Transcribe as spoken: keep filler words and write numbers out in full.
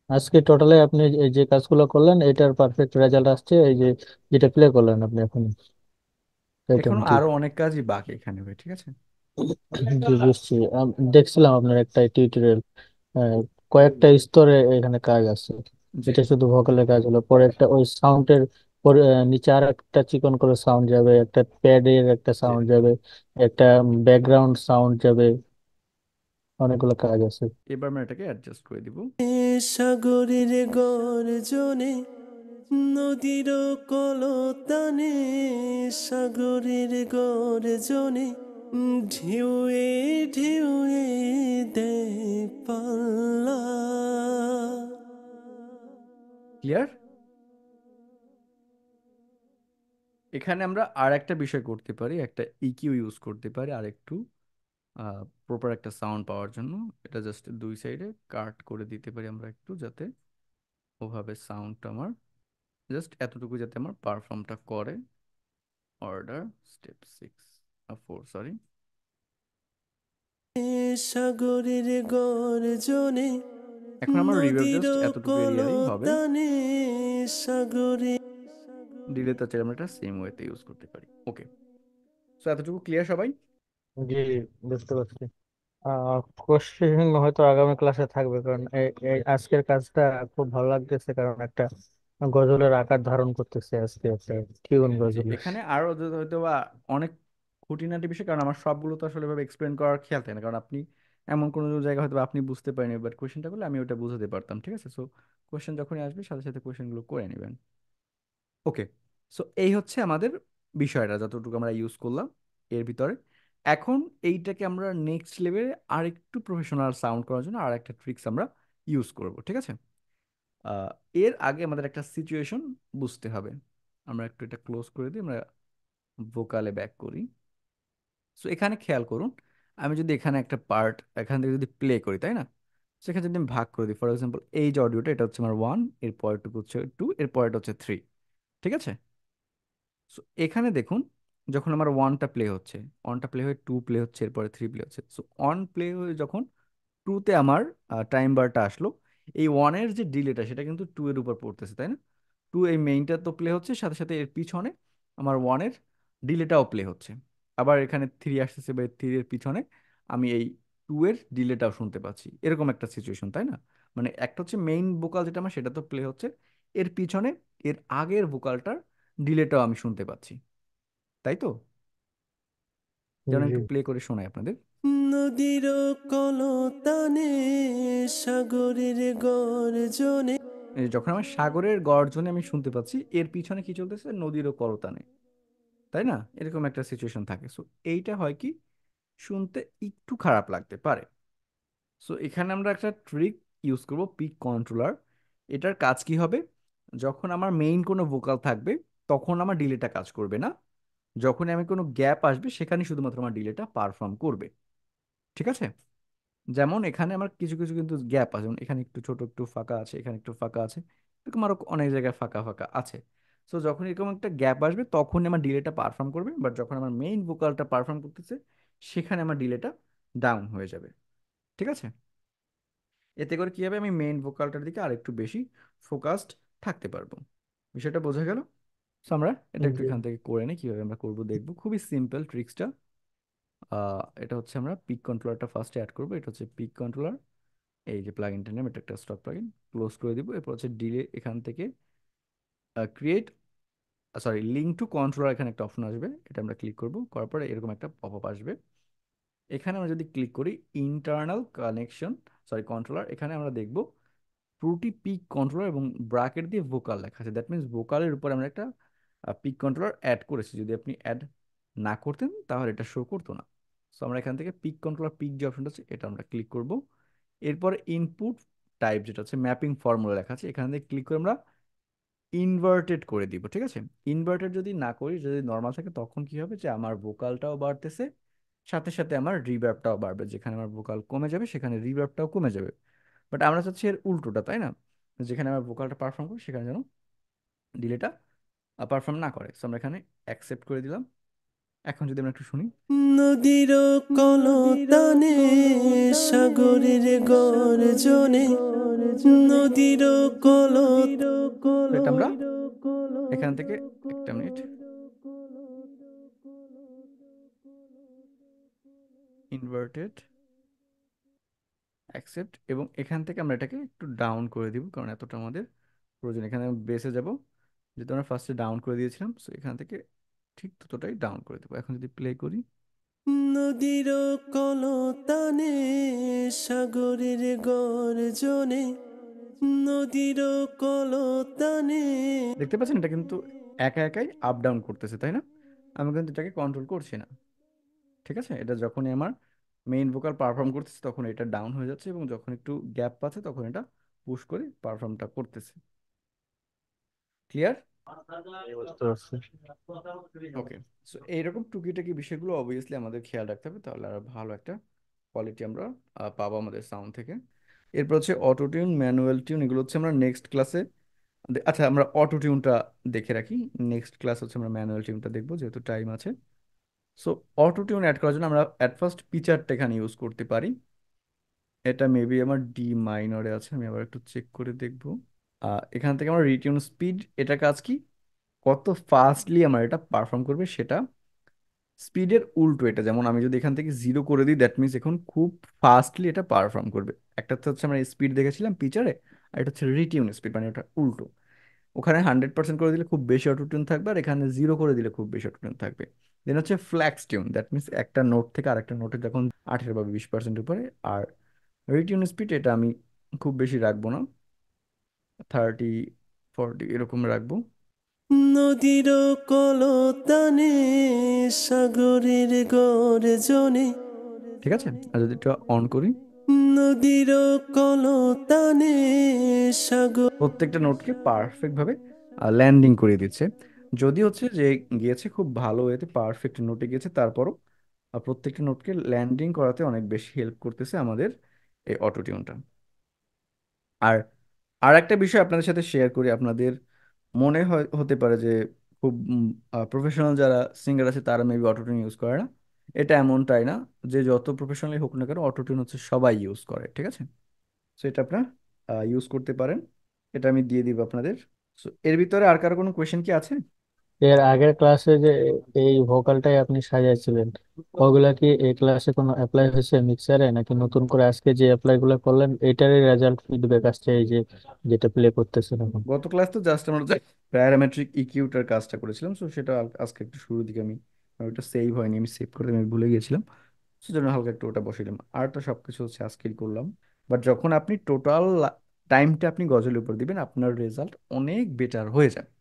আজকে টোটালে আপনি এই যে কাজগুলো করলেন এটার পারফেক্ট রেজাল্ট আসছে, এই যে যেটা প্লে করলেন আপনি এখন, এটা এখনো ঠিক? আরো অনেক কাজই বাকি এখানে ভাই, ঠিক আছে। জি বুঝছি। আম, দেখছিলাম আপনার একটা টিউটোরিয়াল, কয়েকটা স্তরে এখানে কাজ আছে। জি এটা শুধু ভোকালের কাজ হলো, পরে একটা ওই সাউন্ডের পরে আহ, নিচে আর একটা চিকন করে সাউন্ড যাবে, একটা প্যাডের একটা জি। সাউন্ড যাবে, একটা ব্যাকগ্রাউন্ড সাউন্ড যাবে, অনেকগুলো কাজ আছে। এবার আমরা এটাকে অ্যাডজাস্ট করে দিব। সাগরের গর্জনে, নদীর কলতানে, সাগরের গর্জনে, ঢেউয়ে ঢেউয়ে দেয় পাল্লা। ক্লিয়ার? এখানে আমরা আর একটা বিষয় করতে পারি, একটা ইকিউ ইউজ করতে পারি আর একটু প্রপার একটা সাউন্ড পাওয়ার জন্য। এটা জাস্ট দুই সাইডে কাট করে দিতে পারি আমরা একটু, যাতে ওভাবে সাউন্ডটা আমার জাস্ট এতটুকু যাতে আমার পারফর্মটা করে। Order step six, four sorry. সাগরের গর্জনে, এখন আমার রিভার্ব নদীর জাস্ট এতটুকু এরিয়াই হবে। কলতানে, সাগরে। ডিলে তো চাইলে আমরা এটা সেম ওয়েতে ইউজ করতে পারি। ওকে, সো এতটুকু ক্লিয়ার সবাই? জি, বুঝতে পারছি। আহ কোশ্চেন হয়তো আগামী ক্লাসে থাকবে, কারণ এই এই আজকের কাজটা খুব ভালো লাগতেছে, কারণ একটা গজলের আকার ধারণ করতেছে আজকে, একটা টিউন জি, গজল। এখানে আরো যদি হয়তো বা অনেক খুঁটিনাটি বিষয়, কারণ আমার সবগুলো তো আসলে ভাবে এক্সপ্লেন করার খেয়াল থাকে না, কারণ আপনি এমন কোনো জায়গা হয়তো বা আপনি বুঝতে পারেনি, বাট কোয়েশ্চেনটা করলে আমি ওটা বুঝাতে পারতাম, ঠিক আছে। সো কোয়েশ্চেন যখনই আসবে সাথে সাথে কোয়েশ্চেনগুলো করে নেবেন। ওকে, সো এই হচ্ছে আমাদের বিষয়টা যতটুকু আমরা ইউজ করলাম এর ভিতরে। এখন এইটাকে আমরা নেক্সট লেভেলে আরেকটু প্রফেশনাল সাউন্ড করার জন্য আর একটা ট্রিক্স আমরা ইউজ করব, ঠিক আছে। আহ, এর আগে আমাদের একটা সিচুয়েশন বুঝতে হবে। আমরা একটু এটা ক্লোজ করে দিই, আমরা ভোকালে ব্যাক করি। সো এখানে খেয়াল করুন, আমি যদি এখানে একটা পার্ট এখান থেকে যদি প্লে করি, তাই না, সেখানে যদি আমি ভাগ করে দিই, ফর এক্সাম্পল এই যে অডিওটা, এটা হচ্ছে আমার ওয়ান, এর পরেরটুকু হচ্ছে টু, এর পরেরটা হচ্ছে থ্রি, ঠিক আছে। সো এখানে দেখুন, যখন আমার ওয়ানটা প্লে হচ্ছে, ওয়ানটা প্লে হয়ে টু প্লে হচ্ছে, এরপরে থ্রি প্লে হচ্ছে। সো ওয়ান প্লে হয়ে যখন টুতে আমার টাইম বারটা আসলো, এই ওয়ানের যে ডিলেটা সেটা কিন্তু টু এর উপর পড়তেছে, তাই না। টু এই মেইনটা তো প্লে হচ্ছে, সাথে সাথে এর পিছনে আমার ওয়ানের ডিলেটাও প্লে হচ্ছে। আবার এখানে থ্রি আসতেছে, বা থ্রি এর পিছনে আমি এই টু এর ডিলেটাও শুনতে পাচ্ছি, এরকম একটা সিচুয়েশন, তাই না। মানে একটা হচ্ছে মেইন ভোকাল যেটা আমার সেটা তো প্লে হচ্ছে, এর পিছনে এর আগের ভোকালটার ডিলেটাও আমি শুনতে পাচ্ছি, তাই তো। যেন জি একটু প্লে করে শোনাই আপনাদের। নদীর কলতানে, সাগরের গর্জনে। এই যখন আমার সাগরের গর্জনে আমি শুনতে পাচ্ছি, এর পিছনে কি চলতেছে, নদীরও করতানে, তাই না, এরকম একটা সিচুয়েশন থাকে। সো এইটা হয় কি, শুনতে একটু খারাপ লাগতে পারে। সো এখানে আমরা একটা ট্রিক ইউজ করব, পিক কন্ট্রোলার। এটার কাজ কি হবে, যখন আমার মেইন কোনো ভোকাল থাকবে তখন আমার ডিলেটা কাজ করবে না, যখন আমি কোনো গ্যাপ আসবে সেখানে শুধুমাত্র আমার ডিলেটা পারফর্ম করবে, ঠিক আছে। যেমন এখানে আমার কিছু কিছু কিন্তু গ্যাপ আছে, যেমন এখানে একটু ছোট একটু ফাঁকা আছে, এখানে একটু ফাঁকা আছে, এরকম আরো অনেক জায়গায় ফাঁকা ফাঁকা আছে। সো যখন এরকম একটা গ্যাপ আসবে তখন আমার ডিলেটা পারফর্ম করবে, বাট যখন আমার মেইন ভোকালটা পারফর্ম করতেছে সেখানে আমার ডিলেটা ডাউন হয়ে যাবে, ঠিক আছে। এতে করে কি হবে, আমি মেইন ভোকালটার দিকে আরেকটু বেশি ফোকাসড থাকতে পারবো। বিষয়টা বোঝা গেল? সো আমরা এটা একটু জি। এখান থেকে করে নিই, কিভাবে আমরা করবো দেখবো, খুবই সিম্পল ট্রিক্সটা। আহ এটা হচ্ছে আমরা পিক কন্ট্রোলারটা ফার্স্টে অ্যাড করবো, এটা হচ্ছে পিক কন্ট্রোলার। এই যে প্লাগইনটার নাম, এটা একটা স্টক প্লাগইন, ক্লোজ করে দিব। এরপর হচ্ছে ডিলে, এখান থেকে create, sorry link to controller, এখানে একটা অপশন আসবে, এটা আমরা ক্লিক করব, করার পরে এরকম একটা পপ আপ আসবে। এখানে আমরা যদি ক্লিক করি ইন্টারনাল কানেকশন, সরি কন্ট্রোলার, এখানে আমরা দেখব প্রতি পিক কন্ট্রোলার এবং ব্র্যাকেট দিয়ে ভোকাল লেখা আছে, দ্যাট মিনস ভোকালের উপর আমরা একটা পিক কন্ট্রোলার অ্যাড করেছি। যদি আপনি অ্যাড না করতেন তাহলে এটা শো করতো না। সো আমরা এখান থেকে পিক কন্ট্রোলার, পিক যে অপশনটা আছে এটা আমরা ক্লিক করব। এরপরে ইনপুট টাইপ যেটা হচ্ছে ম্যাপিং ফর্মুলা লেখা আছে, এখান থেকে ক্লিক করে আমরা ইনভার্টেড করে দিব, ঠিক আছে। ইনভার্টেড যদি না করি, যদি নর্মাল থাকে, তখন কি হবে যে আমার ভোকালটাও বাড়তেছে, সাথে সাথে আমার রিভার্বটাও বাড়বে, যেখানে আমার ভোকাল কমে যাবে সেখানে রিভার্বটাও কমে যাবে। বাট আমরা চাচ্ছি এর উল্টোটা, তাই না, যেখানে আমার ভোকালটা পারফর্ম করি সেখানে যেন ডিলেটা পারফর্ম না করে। সো আমরা এখানে অ্যাকসেপ্ট করে দিলাম। এখন যদি আমরা একটু শুনি। নদীর কলতানে, সাগরের গর্জনে, নদীর কলত তো এটা আমরা এখান থেকে, একটা মিনিট, ইনভার্টেড অ্যাকসেপ্ট, এবং এখান থেকে আমরা এটাকে একটু ডাউন করে দিব কারণ এতটা আমাদের প্রয়োজন। এখানে বেসে যাব, যেহেতু আমরা ফার্স্টে ডাউন করে দিয়েছিলাম, সো এখান থেকে ঠিক ততটাই ডাউন করে দেবো। এখন যদি প্লে করি, নদীর কলতানে সাগরের গর্জনে নদীর কলতানে দেখতে পাচ্ছেন এটা কিন্তু একা একাই আপ ডাউন করতেছে, তাই না? আমি কিন্তু এটাকে কন্ট্রোল করছি না। ঠিক আছে, এটা যখনই আমার মেইন ভোকাল পারফর্ম করতেছে তখন এটা ডাউন হয়ে যাচ্ছে, এবং যখন একটু গ্যাপ পাচ্ছে তখন এটা পুশ করে পারফর্মটা করতেছে। ক্লিয়ার? এই বুঝতে পারছি। ওকে। সো এইরকম টুকিটাকি বিষয়গুলো অবভিয়াসলি আমাদের খেয়াল রাখতে হবে, তাহলে আর ভালো একটা কোয়ালিটি আমরা আহ, পাবো আমাদের সাউন্ড থেকে। এরপর হচ্ছে অটো টিউন, ম্যানুয়াল টিউন, এগুলো হচ্ছে আমরা নেক্সট ক্লাসে, আচ্ছা আমরা অটো টিউনটা দেখে রাখি, নেক্সট ক্লাস হচ্ছে আমরা ম্যানুয়াল টিউনটা দেখবো যেহেতু টাইম আছে। সো অটো টিউন অ্যাড করার জন্য আমরা অ্যাট ফার্স্ট পিচারটা এখানে ইউজ করতে পারি। এটা মেবি আমার ডি মাইনরে আছে, আমি আবার একটু চেক করে দেখবো। আহ, এখান থেকে আমার রিটিউন স্পিড, এটা কাজ কি, কত ফাস্টলি আমার এটা পারফর্ম করবে সেটা। স্পিডের উল্টো এটা, যেমন আমি যদি এখান থেকে জিরো করে দিই দ্যাট মিনস এখন খুব ফাস্টলি এটা পারফর্ম করবে। একটা তো হচ্ছে আমরা স্পিড দেখেছিলাম পিচারে, আর এটা হচ্ছে রিটিউন স্পিড, মানে ওটা উল্টো। ওখানে হান্ড্রেড পার্সেন্ট করে দিলে খুব বেশি অটোটিউন থাকবে, আর এখানে জিরো করে দিলে খুব বেশি অটোটিউন থাকবে। দেন হচ্ছে ফ্ল্যাক্স টিউন, দ্যাট মিনস একটা নোট থেকে আরেকটা নোটে যখন আঠেরো বা বিশ পার্সেন্ট উপরে। আর রিটিউন স্পিড এটা আমি খুব বেশি রাখবো না, থার্টি ফর্টি এরকম রাখবো। নদীর কলতানে সাগরের গর্জনে ঠিক আছে, আর যদি এটা অন করি, নদীর কলতানে সাগর প্রত্যেকটা নোটকে পারফেক্ট ভাবে ল্যান্ডিং করে দিচ্ছে। যদি হচ্ছে যে গিয়েছে খুব ভালো ওয়েতে পারফেক্ট নোটে গিয়েছে, তারপরও আহ, প্রত্যেকটা নোটকে ল্যান্ডিং করাতে অনেক বেশি হেল্প করতেছে আমাদের এই অটো টিউনটা। আর আর একটা বিষয় আপনাদের সাথে শেয়ার করি, আপনাদের মনে হয় হতে পারে যে খুব প্রফেশনাল যারা সিঙ্গার আছে তারা মেবি অটোটিউন ইউজ করে না। এটা এমনটাই না, যে যত প্রফেশনালি হোক না কেন অটোটিউন হচ্ছে সবাই ইউজ করে, ঠিক আছে? সো এটা আপনারা ইউজ করতে পারেন, এটা আমি দিয়ে দিব আপনাদের। সো এর ভিতরে আর কারো কোনো কোয়েশ্চেন কি আছে? এর আগের ক্লাসে যে এই ভোকালটাই আপনি সাজাইছিলেন, ওগুলা কি এই ক্লাসে কোনো অ্যাপ্লাই হয়েছে মিক্সারে, নাকি নতুন করে আজকে যে অ্যাপ্লাই গুলো করলেন এটারই রেজাল্ট ফিডব্যাক আসছে এই যে যেটা প্লে করতেছেন এখন? গত ক্লাস তো জাস্ট আমরা প্যারামেট্রিক ইকিউটার কাজটা করেছিলাম, সো সেটা আল- আজকে একটু শুরুর দিকে আমি, আমার ওটা সেভ হয়নি, আমি সেভ করতে আমি ভুলে গিয়েছিলাম, সেজন্য হালকা একটু ওটা বসাইলাম। আর তো সবকিছু হচ্ছে আজকেই করলাম। বাট যখন আপনি টোটাল টাইমটা আপনি গজলের উপর দিবেন আপনার রেজাল্ট অনেক বেটার হয়ে যাবে।